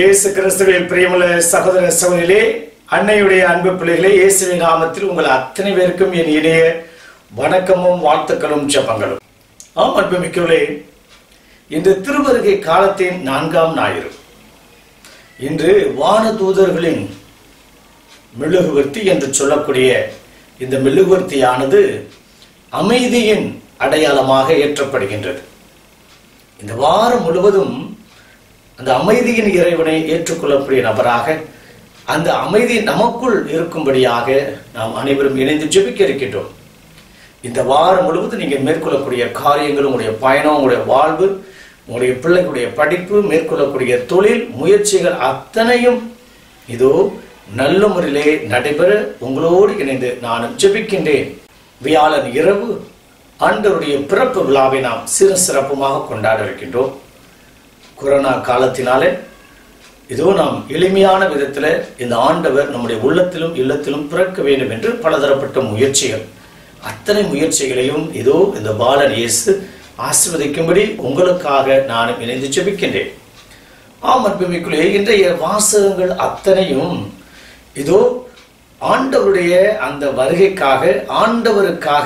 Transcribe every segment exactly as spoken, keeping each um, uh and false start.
இயேசு கிறிஸ்துவின் பிரியமுள்ள சகோதர சகோதரிகளே, அன்னையுடைய அன்பு பிள்ளைகளே, இயேசுவின் நாமத்தில் உங்கள் அத்தனை பேருக்கும் என் இனிய வணக்கமும் வாழ்த்துக்களும் ஜெபங்களும். ஆம் அன்புமிக்கவர்களே, இன்று திருவருகை காலத்தின் நான்காம் ஞாயிறு. இன்று வானதூதர்களின் மெழுகுவர்த்தி என்று சொல்லக்கூடிய இந்த மெழுகுவர்த்தியானது அமைதியின் அடையாளமாக ஏற்றப்படுகின்றது. இந்த வாரம் முழுவதும் அந்த அமைதியின் இறைவனை ஏற்றுக்கொள்ளக்கூடிய நபராக, அந்த அமைதி நமக்குள் இருக்கும்படியாக நாம் அனைவரும் இணைந்து ஜெபிக்க இருக்கின்றோம். இந்த வாரம் முழுவதும் நீங்கள் மேற்கொள்ளக்கூடிய காரியங்கள், உங்களுடைய பயணம், உங்களுடைய வாழ்வு, உங்களுடைய பிள்ளைகளுடைய படிப்பு, மேற்கொள்ளக்கூடிய தொழில் முயற்சிகள் அத்தனையும் இதோ நல்ல முறையிலே நடைபெற உங்களோடு இணைந்து நானும் ஜெபிக்கின்றேன். வியாழன் இரவு ஆண்டவருடைய பிறப்பு விழாவை நாம் சிறு சிறப்புமாக கொண்டாட இருக்கின்றோம். கொரோனா காலத்தினாலே இதோ நாம் எளிமையான விதத்தில் இந்த ஆண்டவர் நம்முடைய உள்ளத்திலும் இல்லத்திலும் பிறக்க வேண்டும் என்று பலதரப்பட்ட முயற்சிகள், அத்தனை முயற்சிகளையும் இதோ இந்த பாலன் இயேசு ஆசீர்வதிக்கும்படி உங்களுக்காக நானும் இணைந்து ஜெபிக்கின்றேன். ஆம் அன்புமிக்குள்ளே, இன்றைய வாசகங்கள் அத்தனையும் இதோ ஆண்டவருடைய அந்த வருகைக்காக, ஆண்டவருக்காக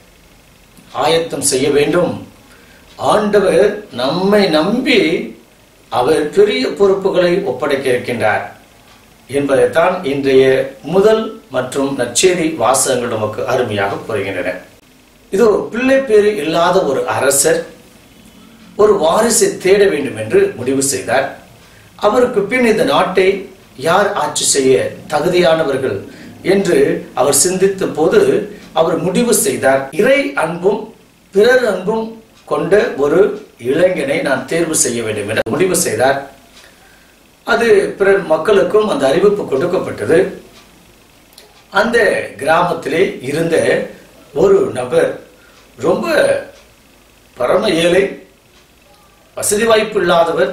ஆயத்தம் செய்ய வேண்டும். ஆண்டவர் நம்மை நம்பி அவர் பெரிய பொறுப்புகளை ஒப்படைக்க இருக்கின்றார் என்பதைத்தான் இன்றைய முதல் மற்றும் நற்செய்தி வாசகங்கள் நமக்கு அருமையாக புரிகின்றன. இதோ பிள்ளை பேறு இல்லாத ஒரு அரசர் ஒரு வாரிசை தேட வேண்டும் என்று முடிவு செய்தார். அவருக்கு பின் இந்த நாட்டை யார் ஆட்சி செய்ய தகுதியானவர்கள் என்று அவர் சிந்தித்த போது அவர் முடிவு செய்தார், இறை அன்பும் பிறர் அன்பும் கொண்ட ஒரு இளைஞனை நான் தேர்வு செய்ய வேண்டும் என முடிவு செய்தார். அது பிறர் மக்களுக்கும் அந்த அறிவிப்பு கொடுக்கப்பட்டது. அந்த கிராமத்திலே இருந்த ஒரு நபர் ரொம்ப பரம ஏழை, வசதி வாய்ப்பு இல்லாதவர்.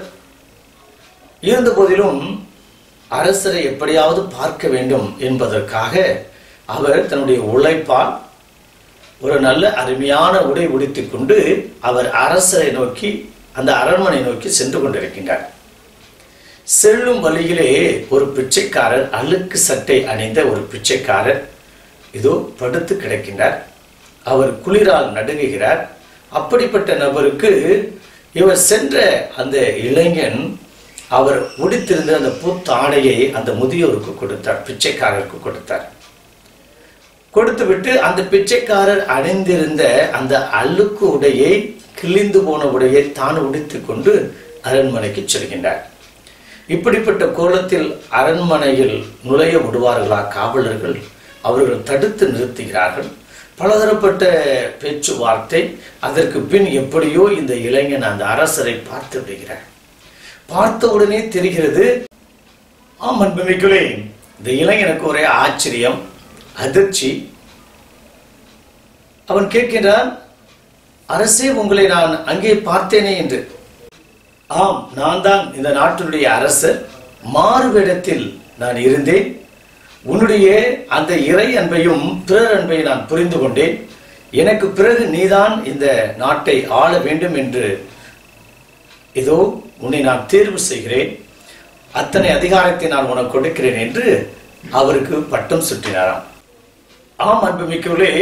இருந்த போதிலும் அரசரை எப்படியாவது பார்க்க வேண்டும் என்பதற்காக அவர் தன்னுடைய உழைப்பால் ஒரு நல்ல அருமையான உடை உடுத்திக் கொண்டு அவர் அரசரை நோக்கி, அந்த அரண்மனை நோக்கி சென்று கொண்டிருக்கின்றார். செல்லும் வழியிலே ஒரு பிச்சைக்காரர், அழுக்கு சட்டை அணிந்த ஒரு பிச்சைக்காரர் இதோ படுத்து கிடக்கின்றார். அவர் குளிரால் நடுங்குகிறார். அப்படிப்பட்ட நபருக்கு இவர் சென்ற அந்த இளைஞன் அவர் உடுத்திருந்த அந்த புத்தாடையை அந்த முதியோருக்கு கொடுத்தார், பிச்சைக்காரருக்கு கொடுத்தார். கொடுத்து விட்டு அந்த பிச்சைக்காரர் அணிந்திருந்த அந்த அழுக்கு உடையை, கிழிந்து போன உடையை தான் உடுத்திக் கொண்டு அரண்மனைக்கு செல்கின்றார். இப்படிப்பட்ட கோலத்தில் அரண்மனையில் நுழைய விடுவார்களா காவலர்கள்? அவர்கள் தடுத்து நிறுத்துகிறார்கள். பலதரப்பட்ட பேச்சுவார்த்தை. அதற்கு பின் எப்படியோ இந்த இளைஞன் அந்த அரசரை பார்த்து விடுகிறார். பார்த்த உடனே தெரிகிறது, ஆம் அன்புமிக்கவர்களே, இந்த இளைஞனுக்கு ஒரே ஆச்சரியம், அதிர்ச்சி. அவன் கேட்கின்றான், அரசே, உங்களை நான் அங்கே பார்த்தேனே என்று. ஆம், நான் தான் இந்த நாட்டினுடைய அரசர். மாறுவேடத்தில் நான் இருந்தேன். உன்னுடைய அந்த இறை அன்பையும் பிறர் அன்பையும் நான் புரிந்து கொண்டேன். எனக்கு பிறகு நீதான் இந்த நாட்டை ஆள வேண்டும் என்று இதோ உன்னை நான் தேர்வு செய்கிறேன். அத்தனை அதிகாரத்தை நான் உனக்கு கொடுக்கிறேன் என்று அவருக்கு பட்டம் சுட்டினாராம். ஆம் அன்புமிக்கவர்களே,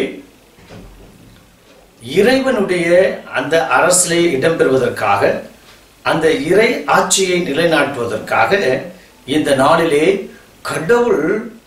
இறைவனுடைய அந்த அரசிலே இடம்பெறுவதற்காக, அந்த இறை ஆட்சியை நிலைநாட்டுவதற்காக இந்த நாளிலே கடவுள்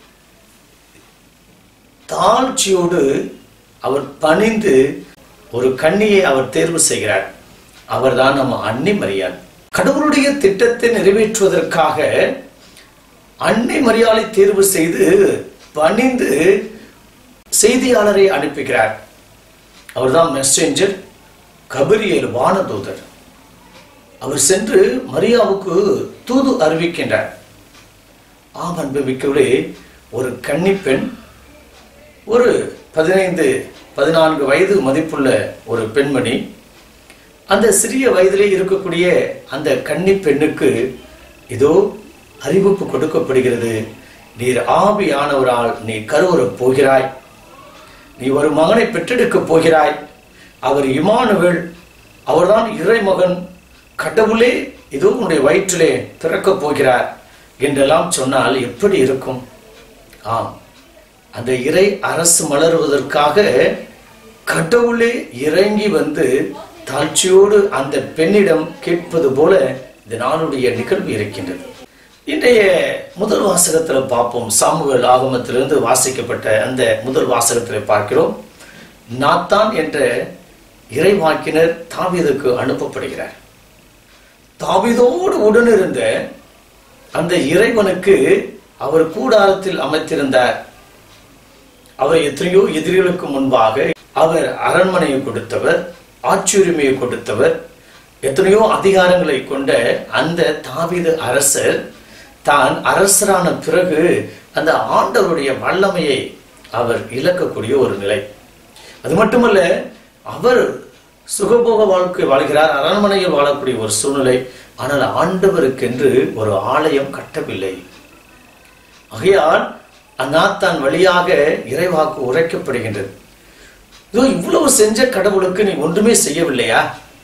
தாழ்ச்சியோடு அவர் பணிந்து ஒரு கன்னியை அவர் தேர்வு செய்கிறார். அவர்தான் நம்ம அன்னை மரியாள். கடவுளுடைய திட்டத்தை நிறைவேற்றுவதற்காக அன்னை மரியாளை தேர்வு செய்து பணிந்து செய்தியாளரை அனுப்புகிறார். அவர்தான் மெசஞ்சர் கபிரியேல், வானதூதர். அவர் சென்று மரியாவுக்கு தூது அறிவிக்கின்றார். ஆம் அன்புமிக்கவர்களே, ஒரு கன்னிப்பெண், ஒரு பதினைந்து பதினான்கு வயது மதிப்புள்ள ஒரு பெண்மணி, அந்த சிறிய வயதிலே இருக்கக்கூடிய அந்த கன்னி பெண்ணுக்கு இதோ அறிவிப்பு கொடுக்கப்படுகிறது, நீர் ஆவியானவரால் நீ கருவுறப் போகிறாய், நீ ஒரு மகனை பெற்றெடுக்க போகிறாய், அவர் இம்மானுவேல், அவர்தான் இறைமகன், கடவுளே இதோ உன்னுடைய வயிற்றிலே பிறக்கப் போகிறார் என்றெல்லாம் சொன்னால் எப்படி இருக்கும்? ஆம், அந்த இறை அரசு மலருவதற்காக கடவுளே இறங்கி வந்து தாழ்ச்சியோடு அந்த பெண்ணிடம் கேட்பது போல இந்த நாளுடைய நிகழ்வு இருக்கின்றது. இன்றைய முதல் வாசகத்தில் பார்ப்போம். சாமுவேல் ஆகமத்திலிருந்து வாசிக்கப்பட்ட அந்த முதல் வாசகத்தில் பார்க்கிறோம். நாத்தான் என்ற இறைவாக்கினர் தாவீதுக்கு அனுப்பப்படுகிறார். தாவீதோடு உடனிருந்த அந்த இறைவனுக்கு அவர் கூடாரத்தில் அமைத்திருந்தார். அவர் எத்தனையோ எதிரிகளுக்கு முன்பாக அவர் அரண்மனையை கொடுத்தவர், ஆட்சியுரிமையை கொடுத்தவர், எத்தனையோ அதிகாரங்களை கொண்ட அந்த தாவீது அரசர் தான் அரசரான பிறகு அந்த ஆண்டவருடைய வல்லமையை அவர் இழக்கக்கூடிய ஒரு நிலை. அது மட்டுமல்ல, அவர் சுகபோக வாழ்க்கை வாழ்கிறார், அரண்மனையில் வாழக்கூடிய ஒரு சூழ்நிலை. ஆனால் ஆண்டவருக்கென்று ஒரு ஆலயம் கட்டவில்லை. ஆகையால் நாத்தான் வழியாக இறைவாக்கு உரைக்கப்படுகின்றது. இதோ இவ்வளவு செஞ்ச கடவுளுக்கு நீ ஒன்றுமே செய்யவில்லையா?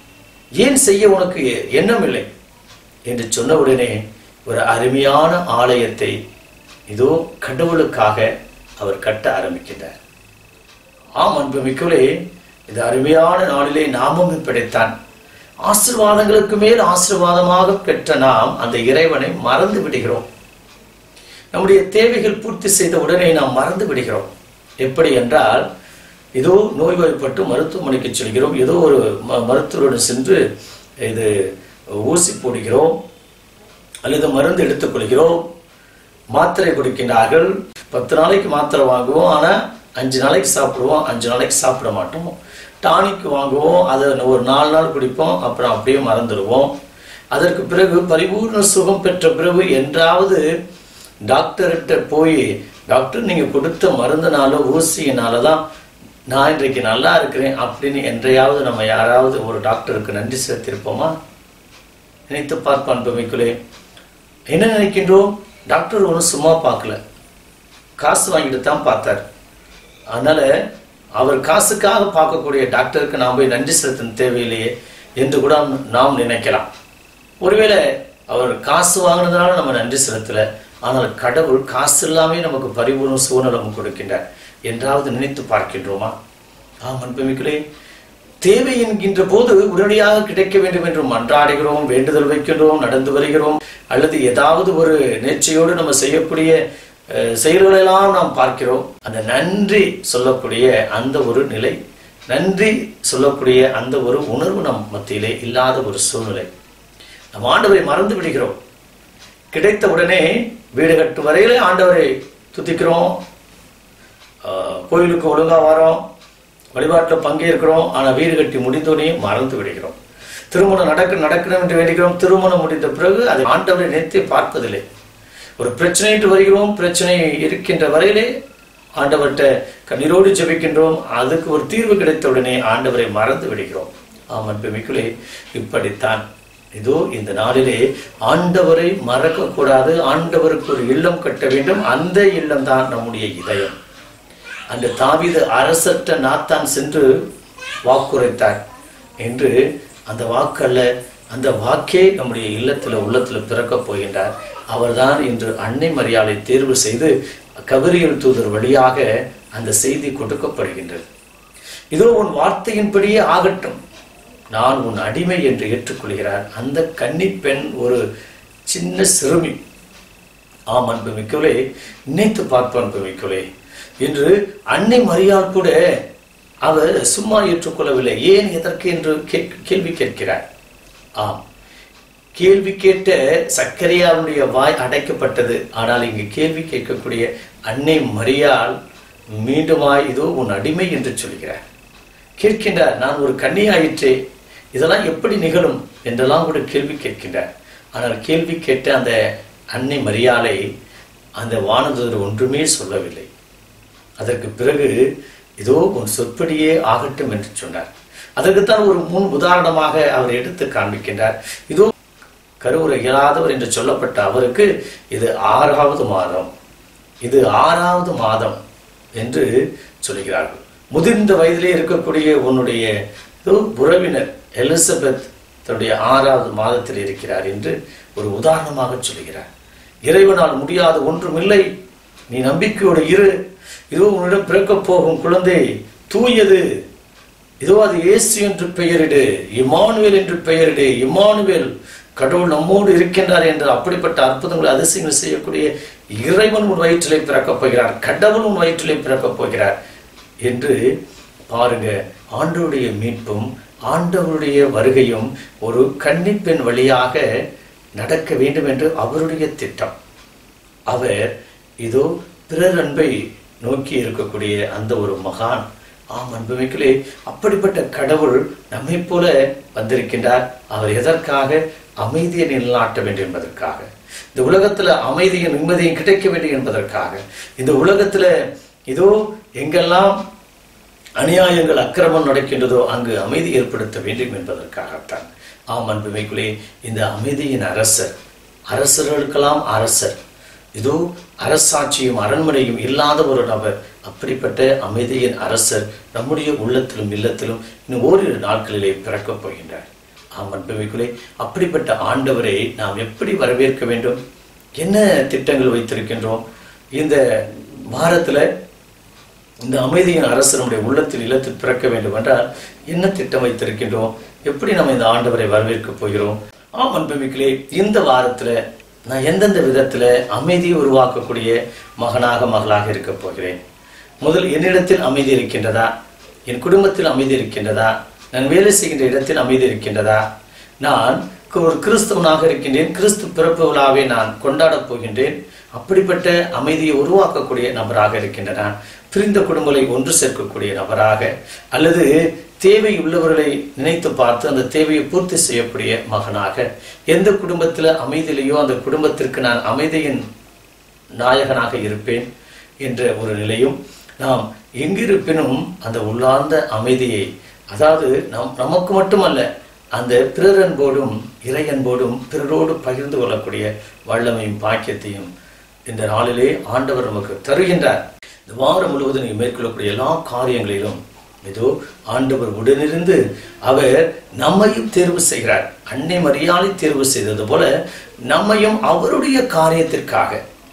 ஏன் செய்ய உனக்கு எண்ணம் இல்லை என்று சொன்னவுடனே ஒரு அருமையான ஆலயத்தை இதோ கடவுளுக்காக அவர் கட்ட ஆரம்பிக்கின்றார். ஆம் அன்புமிக்கவர்களே, இந்த அருமையான நாளிலே நாமும் படைத்தான். ஆசீர்வாதங்களுக்கு மேல் ஆசீர்வாதமாக பெற்ற நாம் அந்த இறைவனை மறந்து விடுகிறோம். நம்முடைய தேவைகள் பூர்த்தி செய்த உடனே நாம் மறந்து விடுகிறோம். எப்படி என்றால், ஏதோ நோய்வாய்ப்பட்டு மருத்துவமனைக்கு செல்கிறோம், ஏதோ ஒரு மருத்துவருடன் சென்று இது ஊசி போடுகிறோம் அல்லது மருந்து எடுத்துக்கொள்கிறோம், மாத்திரை கொடுக்கின்றார்கள். பத்து நாளைக்கு மாத்திரை வாங்குவோம், ஆனால் அஞ்சு நாளைக்கு சாப்பிடுவோம், அஞ்சு நாளைக்கு சாப்பிட மாட்டோம். டானிக் வாங்குவோம், அதை ஒரு நாலு நாள் குடிப்போம், அப்புறம் அப்படியே மறந்துடுவோம். அதற்கு பிறகு பரிபூர்ண சுகம் பெற்ற பிறகு என்றாவது டாக்டர்கிட்ட போய், டாக்டர் நீங்கள் கொடுத்த மருந்துனால ஊசியினால தான் நான் இன்றைக்கு நல்லா இருக்கிறேன் அப்படின்னு என்றையாவது நம்ம யாராவது ஒரு டாக்டருக்கு நன்றி செலுத்தியிருப்போமா? நினைத்து பார்ப்பான் பெருமைக்குள்ளே. என்ன நினைக்கின்றோம்? டாக்டர் ஒன்றும் சும்மா பார்க்கல, காசு வாங்கிட்டு தான் பார்த்தார். அதனால அவர் காசுக்காக பார்க்கக்கூடிய டாக்டருக்கு நாம் போய் நன்றி செலுத்த தேவையில்லையே என்று கூட நாம் நினைக்கலாம். ஒருவேளை அவர் காசு வாங்கினதுனால நம்ம நன்றி செலுத்தலை, ஆனால் கடவுள் காசு இல்லாமே நமக்கு பரிபூர்ண சூழ்நிலம் கொடுக்கின்றார் என்றாவது நினைத்து பார்க்கின்றோமா? ஆம் அன்புமிக்கவர்களே, தேவை என்கின்ற போது உடனடியாக கிடைக்க வேண்டும் என்று மன்றாடுகிறோம், வேண்டுதல் வைக்கின்றோம், நடந்து வருகிறோம், அல்லது ஏதாவது ஒரு நேர்ச்சியோடு நம்ம செய்யக்கூடிய செயல்களெல்லாம் நாம் பார்க்கிறோம். அந்த நன்றி சொல்லக்கூடிய அந்த ஒரு நிலை, நன்றி சொல்லக்கூடிய அந்த ஒரு உணர்வு நம் மத்தியிலே இல்லாத ஒரு சூழ்நிலை. நம் ஆண்டவரை மறந்து விடுகிறோம். கிடைத்த உடனே வீடு கட்டு வரையிலே ஆண்டவரை துதிக்கிறோம், கோயிலுக்கு ஒழுங்கா வரோம், வழிபாட்டில் பங்கேற்கிறோம். ஆனால் வீடு கட்டி முடிந்தோடனே மறந்து விடுகிறோம். திருமணம் நடக்க நடக்கணும் என்று வேண்டுகிறோம், திருமணம் முடிந்த பிறகு அதை ஆண்டவரை நினைத்து பார்ப்பதில்லை. ஒரு பிரச்சனை என்று வருகிறோம், பிரச்சனை இருக்கின்ற வரையிலே ஆண்டவர்கிட்ட கண்ணீரோடு ஜெபிக்கின்றோம், அதுக்கு ஒரு தீர்வு கிடைத்த உடனே ஆண்டவரை மறந்து விடுகிறோம். ஆம் அன்புமிக்கவர்களே, இப்படித்தான் இதோ இந்த நாளிலே ஆண்டவரை மறக்க கூடாது. ஆண்டவருக்கு ஒரு இல்லம் கட்ட வேண்டும். அந்த இல்லம் தான் நம்முடைய இதயம். அந்த தாவீது அரசற்ற நாத்தான் சென்று வாக்குரைத்தார் என்று அந்த வாக்கல்ல, அந்த வாக்கே நம்முடைய இல்லத்தில் உள்ளத்தில் பிறக்கப் போகின்றார். அவர்தான் இன்று அன்னை மரியாதை தேர்வு செய்து கபிரியேல் தூதர் வழியாக அந்த செய்தி கொடுக்கப்படுகின்றது. இதோ உன் வார்த்தையின்படியே ஆகட்டும், நான் உன் அடிமை என்று ஏற்றுக்கொள்கிறார் அந்த கன்னி பெண், ஒரு சின்ன சிறுமி. ஆம் அன்புமிக்கவர்களே, நினைத்து பார்ப்ப அன்புமிக்கவர்களே, இன்று அன்னை மரியாள் கூட அவர் சும்மா ஏற்றுக்கொள்ளவில்லை. ஏன், எதற்கு என்று கேள்வி கேட்கிறார். ஆம், கேள்வி கேட்ட சக்கரையாவுடைய வாய் அடைக்கப்பட்டது. ஆனால் இங்கு கேள்வி கேட்கக்கூடிய அன்னை மரியாள் மீண்டுமாய் இதோ உன் அடிமை என்று சொல்கிறார். கேட்கின்றார், நான் ஒரு கன்னியாயிற்றே, இதெல்லாம் எப்படி நிகழும் என்றெல்லாம் கூட கேள்வி கேட்கின்றார். ஆனால் கேள்வி கேட்ட அந்த அன்னை மரியாளை அந்த வானதூதர் ஒன்றுமே சொல்லவில்லை. அதற்கு பிறகு இதோ உன் சொற்படியே ஆகட்டும் என்று சொன்னார். அதற்குத்தான் ஒரு முன் உதாரணமாக அவர் எடுத்து காண்பிக்கின்றார். இதோ கருவுரை இயலாதவர் என்று சொல்லப்பட்ட அவருக்கு இது ஆறாவது மாதம், இது ஆறாவது மாதம் என்று சொல்கிறார்கள். முதிர்ந்த வயதிலே இருக்கக்கூடிய உன்னுடைய உறவினர் எலிசபெத் தன்னுடைய ஆறாவது மாதத்தில் இருக்கிறார் என்று ஒரு உதாரணமாக சொல்கிறார். இறைவனால் முடியாத ஒன்றுமில்லை, நீ நம்பிக்கையோடு இரு, இதோ உன்னிடம் பிறக்கப் போகும் குழந்தை தூயது, இதோ அது இயேசு என்று பெயரிடு, இம்மானுவேல் என்று பெயரிடு, இம்மானுவேல் கடவுள் நம்மோடு இருக்கின்றார் என்று அப்படிப்பட்ட அற்புதங்களை அதிசயங்கள் செய்யக்கூடிய இறைவன் உன் வயிற்றிலே பிறக்கப் போகிறார், கடவுள் உன் வயிற்றிலே பிறக்கப் போகிறார் என்று பாருங்க. ஆண்டவருடைய மீட்பும் ஆண்டவருடைய வருகையும் ஒரு கன்னிப்பெண் வழியாக நடக்க வேண்டும் என்று அவருடைய திட்டம். அவர் இதோ பிறர் அன்பை நோக்கி இருக்கக்கூடிய அந்த ஒரு மகான். ஆம் அன்புமிக்கலே, அப்படிப்பட்ட கடவுள் நம்மை போல வந்திருக்கின்றார். அவர் எதற்காக? அமைதியை நிலைநாட்ட வேண்டும் என்பதற்காக. இந்த உலகத்துல அமைதியும் நிம்மதியும் கிடைக்க வேண்டும் என்பதற்காக. இந்த உலகத்துல இதோ எங்கெல்லாம் அநியாயங்கள் அக்கிரமம் நடக்கின்றதோ அங்கு அமைதி ஏற்படுத்த வேண்டும் என்பதற்காகத்தான். ஆம் அன்புமிக்கலே, இந்த அமைதியின் அரசர், அரசர்களுக்கெல்லாம் அரசர், இதோ அரசாட்சியும் அரண்மனையும் இல்லாத ஒரு நபர், அப்படிப்பட்ட அமைதியின் அரசர் நம்முடைய உள்ளத்திலும் இல்லத்திலும் இன்னும் ஓரிரு நாட்களிலே பிறக்கப் போகின்றார். ஆம் அன்புமிக்கலே, அப்படிப்பட்ட ஆண்டவரை நாம் எப்படி வரவேற்க வேண்டும்? என்ன திட்டங்கள் வைத்திருக்கின்றோம்? இந்த வாரத்துல இந்த அமைதியின் அரசர் நம்முடைய உள்ளத்தில் இல்லத்தில் பிறக்க வேண்டும் என்றால் என்ன திட்டம் வைத்திருக்கின்றோம்? எப்படி நம்ம இந்த ஆண்டவரை வரவேற்க போகிறோம்? ஆம் அன்புமிக்கலே, இந்த வாரத்துல நான் எந்தெந்த விதத்துல அமைதியை உருவாக்கக்கூடிய மகனாக மகளாக இருக்க போகிறேன்? முதல், என்னிடத்தில் அமைதி இருக்கின்றதா? என் குடும்பத்தில் அமைதி இருக்கின்றதா? நான் வேலை செய்கின்ற இடத்தில் அமைதி இருக்கின்றதா? நான் ஒரு கிறிஸ்தவனாக இருக்கின்றேன், கிறிஸ்து பிறப்பு விழாவை நான் கொண்டாடப் போகின்றேன், அப்படிப்பட்ட அமைதியை உருவாக்கக்கூடிய நபராக இருக்கின்றன. பிரிந்த குடும்பங்களை ஒன்று சேர்க்கக்கூடிய நபராக, அல்லது தேவை உள்ளவர்களை நினைத்து பார்த்து அந்த தேவையை பூர்த்தி செய்யக்கூடிய மகனாக, எந்த குடும்பத்தில் அமைதியிலேயோ அந்த குடும்பத்திற்கு நான் அமைதியின் நாயகனாக இருப்பேன் என்ற ஒரு நிலையும், நாம் எங்கிருப்பினும் அந்த உள்ளார்ந்த அமைதியை, அதாவது நம் நமக்கு மட்டுமல்ல, அந்த பிறரன்போடும் இறையன்போடும் பிறரோடு பகிர்ந்து கொள்ளக்கூடிய வல்லமையும் பாக்கியத்தையும் இந்த நாளிலே ஆண்டவர் நமக்கு தருகின்றார். இந்த வாரம் முழுவதும் நீ மேற்கொள்ளக்கூடிய எல்லா காரியங்களிலும் இதோ ஆண்டவர் உடனிருந்து அவர் நம்மையும் தேர்வு செய்கிறார். அன்னை மரியாதை தேர்வு செய்தது போல நம்மையும் அவருடைய காரியத்திற்காக,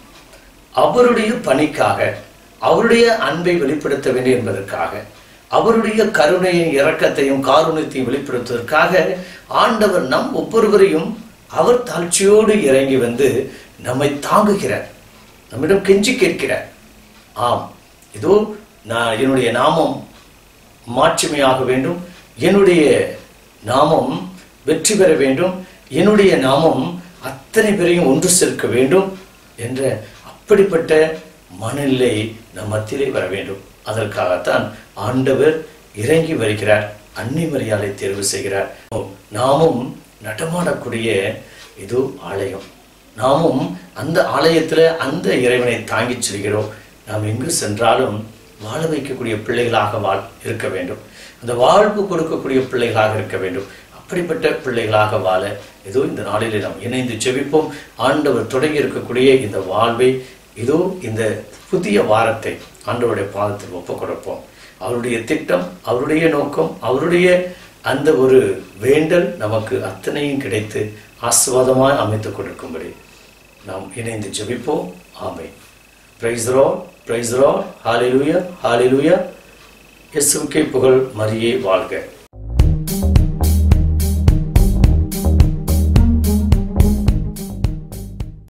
அவருடைய பணிக்காக, அவருடைய அன்பை வெளிப்படுத்த வேண்டும் என்பதற்காக, அவருடைய கருணையின் இரக்கத்தையும் காருண்யத்தையும் வெளிப்படுத்துவதற்காக ஆண்டவர் நம் ஒவ்வொருவரையும் அவர் தாழ்ச்சியோடு இறங்கி வந்து நம்மை தாங்குகிறார், நம்மிடம் கெஞ்சி கேட்கிறார். ஆம், இதோ நான் என்னுடைய நாமம் மாட்சிமையாக வேண்டும், என்னுடைய நாமம் வெற்றி பெற வேண்டும், என்னுடைய நாமம் அத்தனை பேரையும் ஒன்று சேர்க்க வேண்டும் என்ற அப்படிப்பட்ட மனநிலை நம் மத்தியிலே வர வேண்டும். அதற்காகத்தான் ஆண்டவர் இறங்கி வருகிறார், அன்னை மரியாதை தேர்வு செய்கிறார். நாமும் நடமாடக்கூடிய இது ஆலயம், நாமும் அந்த ஆலயத்துல அந்த இறைவனை தாங்கி செல்கிறோம். நாம் எங்கு சென்றாலும் வாழ வைக்கக்கூடிய பிள்ளைகளாக வாழ் இருக்க வேண்டும், அந்த வாழ்வு கொடுக்கக்கூடிய பிள்ளைகளாக இருக்க வேண்டும். அப்படிப்பட்ட பிள்ளைகளாக வாழ ஏதோ இந்த நாளிலே நாம் இணைந்து ஜெபிப்போம். ஆண்டவர் தொடங்கி இருக்கக்கூடிய இந்த வாழ்வை, இதோ இந்த புதிய வாரத்தை ஆண்டவருடைய பாதத்தில் ஒப்புக் கொடுப்போம். அவருடைய திட்டம், அவருடைய நோக்கம், அவருடைய அந்த ஒரு வேண்டல் நமக்கு அத்தனையும் கிடைத்து ஆசீர்வாதமாய் அமைத்துக் கொடுக்கும்படி நாம் இணைந்து ஜெபிப்போம். ஆமென். Praise the Lord, praise the Lord. ஹalleluya, ஹalleluya. இயேசுவுக்கே புகழ், மரியே வாழ்க.